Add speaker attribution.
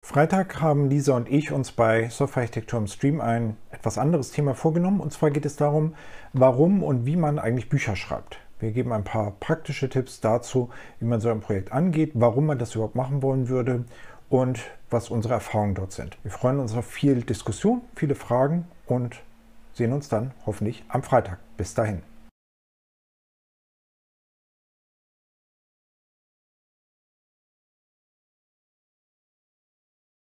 Speaker 1: Freitag haben Lisa und ich uns bei Softwarearchitektur im Stream ein etwas anderes Thema vorgenommen. Und zwar geht es darum, warum und wie man eigentlich Bücher schreibt. Wir geben ein paar praktische Tipps dazu, wie man so ein Projekt angeht, warum man das überhaupt machen wollen würde und was unsere Erfahrungen dort sind. Wir freuen uns auf viel Diskussion, viele Fragen und sehen uns dann hoffentlich am Freitag. Bis dahin.